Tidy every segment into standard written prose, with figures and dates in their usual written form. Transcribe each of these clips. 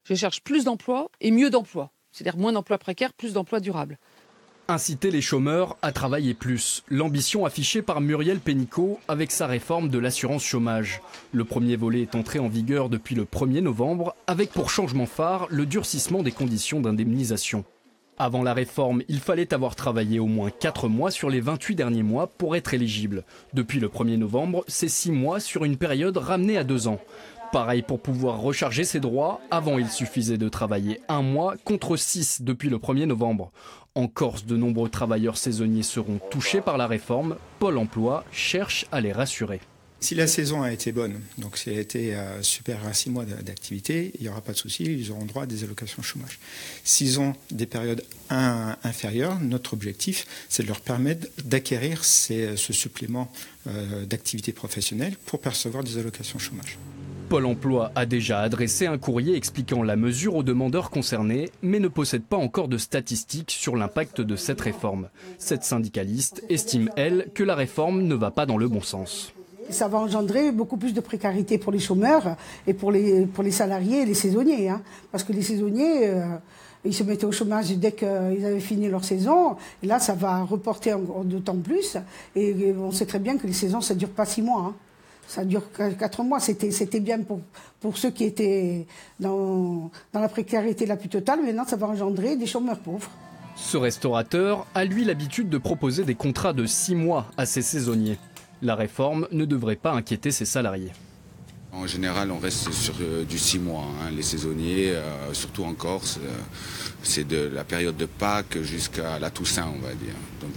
Je cherche plus d'emplois et mieux d'emplois. C'est-à-dire moins d'emplois précaires, plus d'emplois durables. Inciter les chômeurs à travailler plus. L'ambition affichée par Muriel Pénicaud avec sa réforme de l'assurance chômage. Le premier volet est entré en vigueur depuis le 1er novembre, avec pour changement phare le durcissement des conditions d'indemnisation. Avant la réforme, il fallait avoir travaillé au moins 4 mois sur les 28 derniers mois pour être éligible. Depuis le 1er novembre, c'est 6 mois sur une période ramenée à 2 ans. Pareil pour pouvoir recharger ses droits, avant il suffisait de travailler 1 mois contre 6 depuis le 1er novembre. En Corse, de nombreux travailleurs saisonniers seront touchés par la réforme. Pôle emploi cherche à les rassurer. Si la saison a été bonne, donc si elle a été supérieure à 6 mois d'activité, il n'y aura pas de souci, ils auront droit à des allocations chômage. S'ils ont des périodes inférieures, notre objectif, c'est de leur permettre d'acquérir ce supplément d'activité professionnelle pour percevoir des allocations chômage. Pôle emploi a déjà adressé un courrier expliquant la mesure aux demandeurs concernés, mais ne possède pas encore de statistiques sur l'impact de cette réforme. Cette syndicaliste estime, elle, que la réforme ne va pas dans le bon sens. Ça va engendrer beaucoup plus de précarité pour les chômeurs et pour les salariés et les saisonniers. Parce que les saisonniers, ils se mettaient au chômage dès qu'ils avaient fini leur saison. Et là, ça va reporter d'autant plus. Et on sait très bien que les saisons, ça ne dure pas 6 mois. Ça dure 4 mois. C'était bien pour ceux qui étaient dans la précarité la plus totale. Maintenant, ça va engendrer des chômeurs pauvres. Ce restaurateur a, lui, l'habitude de proposer des contrats de 6 mois à ses saisonniers. La réforme ne devrait pas inquiéter ses salariés. En général, on reste sur du 6 mois. Les saisonniers, surtout en Corse, c'est de la période de Pâques jusqu'à la Toussaint, on va dire. Donc,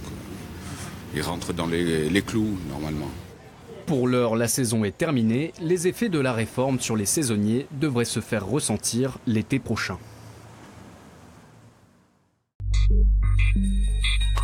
ils rentrent dans les clous, normalement. Pour l'heure, la saison est terminée. Les effets de la réforme sur les saisonniers devraient se faire ressentir l'été prochain.